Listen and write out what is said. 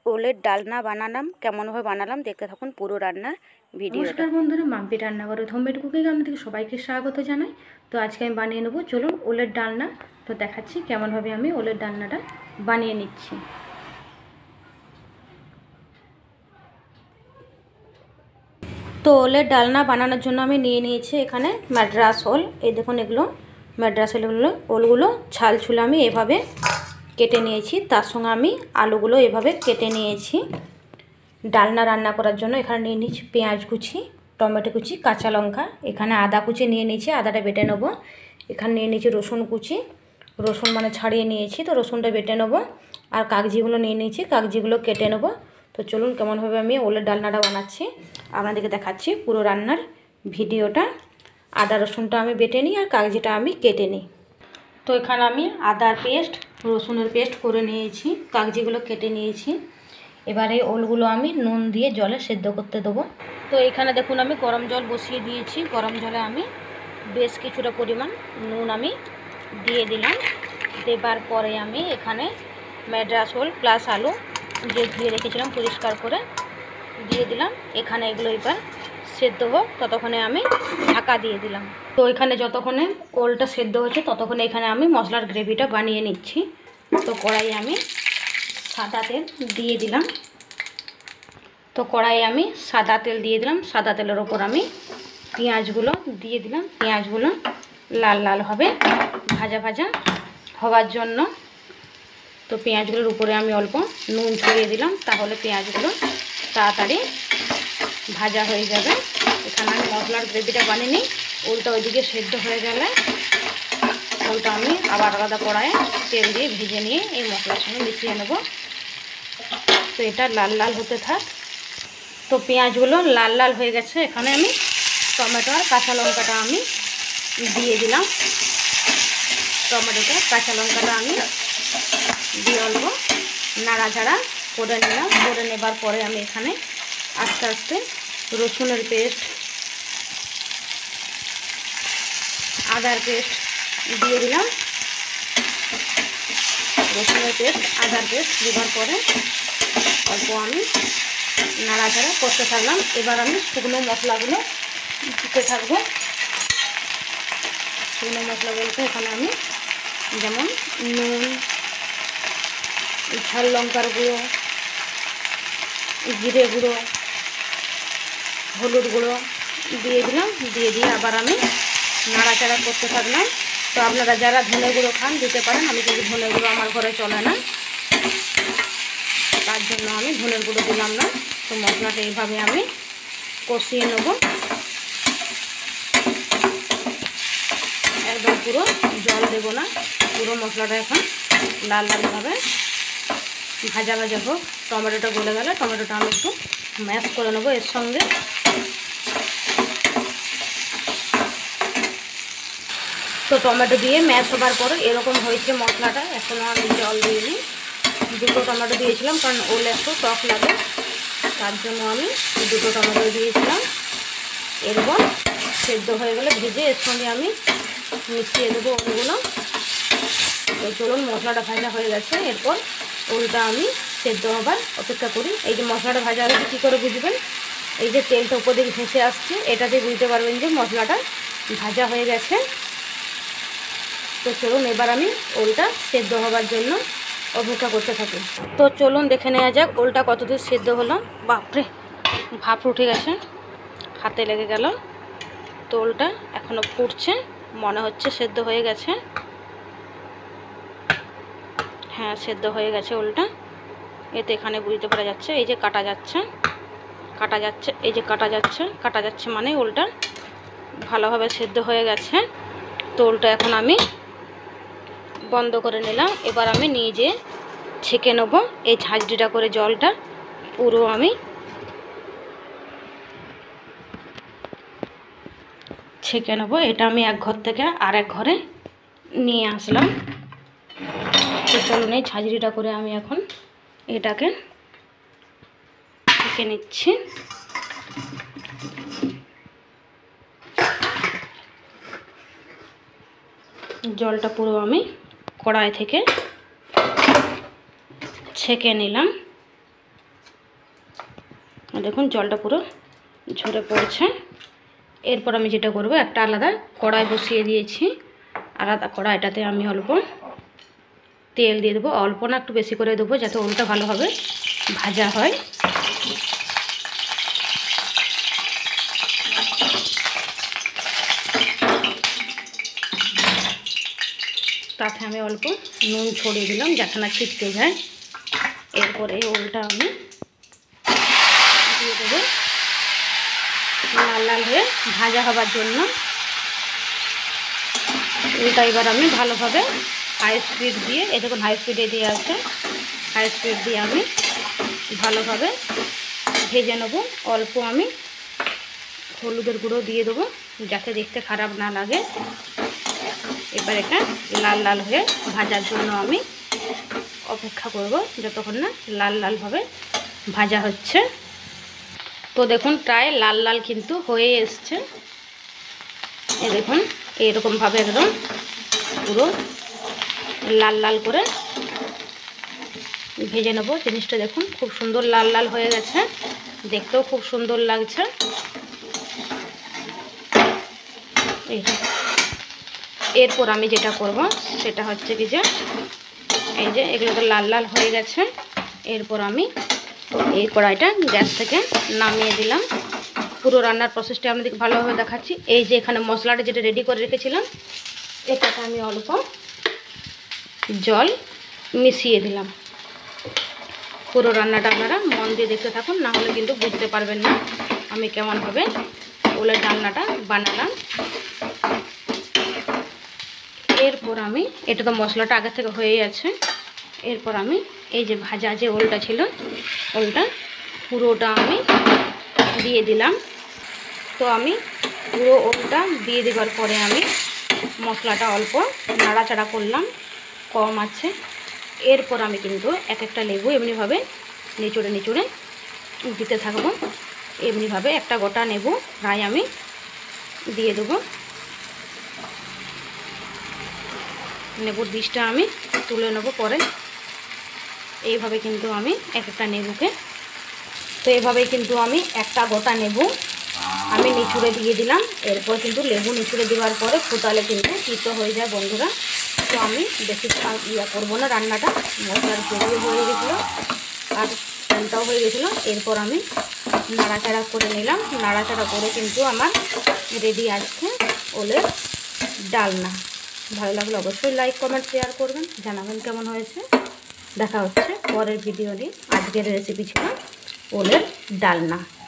ওলের ডালনা বানালাম, কেমনভাবে বানালাম দেখতে থাকুন পুরো রান্নার ভিডিওটা। নমস্কার বন্ধুরা, মাম্পি রান্নাঘরে হোমমেড কুকিং আপনাদের সবাইকে স্বাগত জানাই। তো আজকে আমি বানিয়ে নেবো, চলুন ওলের ডালনা। তো দেখাচ্ছি কেমনভাবে আমি ওলের ডালনাটা বানিয়ে নিচ্ছি। তো ওলের ডালনা বানানোর জন্য আমি নিয়ে নিয়েছি এখানে ম্যাড্রাস ওল। এই দেখুন, এগুলো ম্যাড্রাস ওলগুলো ছাল ছুলে আমি এভাবে কেটে নিয়েছি। তার সঙ্গে আমি আলুগুলো এভাবে কেটে নিয়েছি। ডালনা রান্না করার জন্য এখানে নিয়ে নিচ্ছি পেঁয়াজ কুচি, টমেটো কুচি, কাঁচা লঙ্কা, এখানে আদা কুচি নিয়ে নিয়েছি, আদাটা বেটে নেবো। এখানে নিয়ে নিয়েছি রসুন কুচি, রসুন মানে ছাড়িয়ে নিয়েছি, তো রসুনটা বেটে নেবো। আর কাগজিগুলো নিয়ে নিয়েছি, কাগজিগুলো কেটে নেবো। তো চলুন কেমনভাবে আমি ওলের ডালনাটা বানাচ্ছি আপনাদেরকে দেখাচ্ছি পুরো রান্নার ভিডিওটা। আদা রসুনটা আমি বেটে নিই আর কাগজিটা আমি কেটে নিই। তো এখানে আমি আদার পেস্ট, রসুনের পেস্ট করে নিয়েছি, কাগজিগুলো কেটে নিয়েছি। এবারে ওলগুলো আমি নুন দিয়ে জলে সেদ্ধ করতে দেবো। তো এখানে দেখুন আমি গরম জল বসিয়ে দিয়েছি। গরম জলে আমি বেশ কিছুটা পরিমাণ নুন আমি দিয়ে দিলাম। দেবার পরে আমি এখানে ম্যাড্রাস ওল প্লাস আলু যে ধুয়ে রেখেছিলাম পরিষ্কার করে দিয়ে দিলাম। এখানে এগুলো এবার সেদ্ধ হোক, ততক্ষণে আমি ঢাকা দিয়ে দিলাম। তো এখানে যতক্ষণে ওলটা সেদ্ধ হচ্ছে ততক্ষণে এখানে আমি মশলার গ্রেভিটা বানিয়ে নিচ্ছি। তো কড়াই আমি সাদা তেল দিয়ে দিলাম। তো কড়াইয়ে আমি সাদা তেল দিয়ে দিলাম। সাদা তেলের ওপর আমি পেঁয়াজগুলো দিয়ে দিলাম। পেঁয়াজগুলো লাল লাল হবে ভাজা ভাজা হওয়ার জন্য। তো পেঁয়াজগুলোর উপরে আমি অল্প নুন ছড়িয়ে দিলাম, তাহলে পেঁয়াজগুলো তাড়াতাড়ি ভাজা হয়ে যাবে। এখানে আমি মশলার গ্রেভিটা বানিয়ে নিই। ওলটা ওইদিকে সেদ্ধ হয়ে গেলে ওলটা আমি আবার আলাদা কড়াইয়ে তেল দিয়ে ভেজে নিয়ে এই মশলার সঙ্গে মিশিয়ে নেব। তো এটা লাল লাল হতে থাক। তো পেঁয়াজগুলো লাল লাল হয়ে গেছে। এখানে আমি টমেটো আর কাঁচা লঙ্কাটা আমি দিয়ে দিলাম। টমেটোটা কাঁচা লঙ্কাটা আমি দিয়ে অল্প নাড়াচাড়া করে নিলাম। করে নেবার পরে আমি এখানে আস্তে আস্তে রসুনের পেস্ট, আদার পেস্ট দিয়ে দিলাম। রসুনের পেস্ট, আদার পেস্ট দেওয়ার পরে অল্প আমি নাড়াচাড়া করতে থাকলাম। এবার আমি শুকনো মশলাগুলো দিতে থাকবো। শুকনো মশলা বলতে এখানে আমি যেমন নুন, ঝাল লঙ্কার গুঁড়ো, জিরে গুঁড়ো, হলুদ গুঁড়ো দিয়ে দিলাম। দিয়ে আবার আমি নাড়াচাড়া করতে থাকলাম। তো আপনারা যারা ধনে গুঁড়ো খান দিতে পারেন, আমি কিন্তু ধনে গুঁড়ো আমার ঘরে চলে না, তার জন্য আমি ধনের গুঁড়ো দিলাম না। তো মশলাটা এইভাবে আমি কষিয়ে নেব। একদম পুরো জল দেব না, পুরো মশলাটা এখন লাল লালভাবে ভাজা ভাজা হোক। টমেটোটা গলে গেলে টমেটোটা আমি একটু ম্যাশ করে নেবো এর সঙ্গে। তো টমেটো দিয়ে ম্যাশ হবার পরে এরকম হয়েছে মশলাটা। এখনও আমি জল দিইনি, দুটো টমেটো দিয়েছিলাম কারণ ওল একটু টক লাগে, তার জন্য আমি দুটো টমেটো দিয়েছিলাম। এরপর সেদ্ধ হয়ে গেলে ভেজে এর সঙ্গে আমি মিশিয়ে দেবো ওলগুলো। তো চলুন, মশলাটা ভাজা হয়ে গেছে। এরপর ওলটা আমি সেদ্ধ হবার অপেক্ষা করি। এই যে মশলাটা ভাজা হয়েছে কী করে বুঝবেন? এই যে তেলটা উপর দিকে ভেসে আসছে, এটাতে বুঝতে পারবেন যে মশলাটা ভাজা হয়ে গেছে। তো চলুন এবার আমি ওলটা সেদ্ধ হবার জন্য অপেক্ষা করতে থাকি। তো চলুন দেখে নেওয়া যাক ওলটা কতদূর সেদ্ধ হলো। বাপরে, ভাপ উঠে গেছে, হাতে লেগে গেল। তো ওলটা এখনও ফুটছে, মনে হচ্ছে সেদ্ধ হয়ে গেছে। হ্যাঁ, সেদ্ধ হয়ে গেছে ওলটা। এতে এখানে বুঝতে পারা যাচ্ছে, এই যে কাটা যাচ্ছে, এই যে কাটা যাচ্ছে মানে ওলটা ভালোভাবে সেদ্ধ হয়ে গেছে। তো ওলটা এখন আমি বন্ধ করে নিলাম। এবার আমি নিজে ছেঁকে নেবো এই ঝাঁঝরিটা করে জলটা পুরো আমি ছেঁকে নেবো। এটা আমি এক ঘর থেকে আর এক ঘরে নিয়ে আসলাম। তো চলুন এই ঝাঁঝরিটা করে আমি এখন এটাকে ছেঁকে নিচ্ছি। জলটা পুরো আমি কড়াই থেকে ছেঁকে নিলাম। দেখুন জলটা পুরো ঝরে পড়ছে। এরপর আমি যেটা করব, একটা আলাদা কড়াই বসিয়ে দিয়েছি। আলাদা কড়াইটাতে আমি অল্প তেল দিয়ে দেবো, অল্প না একটু বেশি করে দেবো, যাতে ওলটা ভালোভাবে ভাজা হয়। তাতে আমি অল্প নুন ছড়িয়ে দিলাম যাতে না ছিটকে যায়। এরপরে ওলটা আমি দিয়ে দেবো লাল লাল হয়ে ভাজা হবার জন্য। ওলটা এবার আমি ভালোভাবে হাই স্পিড দিয়ে, এই দেখুন হাই স্পিডে দিয়ে আছে, হাই স্পিড দিয়ে আমি ভালোভাবে ভেজে নেব। অল্প আমি হলুদের গুঁড়ো দিয়ে দেবো যাতে দেখতে খারাপ না লাগে। এবার এটা লাল লাল হয়ে ভাজার জন্য আমি অপেক্ষা করব যতক্ষণ না লাল লালভাবে ভাজা হচ্ছে। তো দেখুন প্রায় লাল লাল কিন্তু হয়ে এসছে। এই দেখুন এইরকমভাবে একদম পুরো লাল লাল করে ভেজে নেব জিনিসটা। দেখুন খুব সুন্দর লাল লাল হয়ে গেছে, দেখতেও খুব সুন্দর লাগছে। এরপর আমি যেটা করব সেটা হচ্ছে কি যে, এই যে এগুলো তো লাল লাল হয়ে গেছে। এরপর আমি এই কড়াইটা গ্যাস থেকে নামিয়ে দিলাম। পুরো রান্নার প্রসেসটা আপনাদেরকে ভালোভাবে দেখাচ্ছি। এই যে এখানে মশলাটা যেটা রেডি করে রেখেছিলাম, এটাতে আমি অল্প জল মিশিয়ে দিলাম। পুরো রান্নাটা আপনারা মন দিয়ে দেখতে থাকুন, না হলে কিন্তু বুঝতে পারবেন না আমি কেমনভাবে ওলের ডালনাটা বানালাম। এরপর আমি, এটা তো মশলাটা আগে থেকে হয়েই আছে, এরপর আমি এই যে ভাজা যে ওলটা ছিল, ওলটা পুরোটা আমি দিয়ে দিলাম। তো আমি পুরো ওলটা দিয়ে দেওয়ার পরে আমি মশলাটা অল্প নাড়াচাড়া করলাম, কম আছে। এরপর আমি কিন্তু এক একটা লেবু এমনিভাবে নিচড়ে নিচড়ে দিতে থাকবো। এমনিভাবে একটা গোটা লেবু প্রায় আমি দিয়ে দেবো। লেবুর বীজটা আমি তুলে নেবো পরে। এইভাবে কিন্তু আমি এক একটা লেবুকে, তো এইভাবেই কিন্তু আমি একটা গোটা লেবু আমি নিচুড়ে দিয়ে দিলাম। এরপর কিন্তু লেবু নিচুড়ে দেওয়ার পরে ফুটালে কিন্তু তিতো হয়ে যায় বন্ধুরা। তো আমি বেশি ইয়া করবো না রান্নাটা, মশলার গ্রেভি হয়ে গেছিলো আর তেলটাও হয়ে গেছিলো। এরপর আমি নাড়াচাড়া করে নিলাম। নাড়াচাড়া করে কিন্তু আমার রেডি আছে ওলের ডালনা। ভালো লাগলে অবশ্যই লাইক কমেন্ট শেয়ার করবেন, জানাবেন কেমন হয়েছে। দেখা হচ্ছে পরের ভিডিও নিয়ে। আজকের রেসিপি ছিল ওলের ডালনা।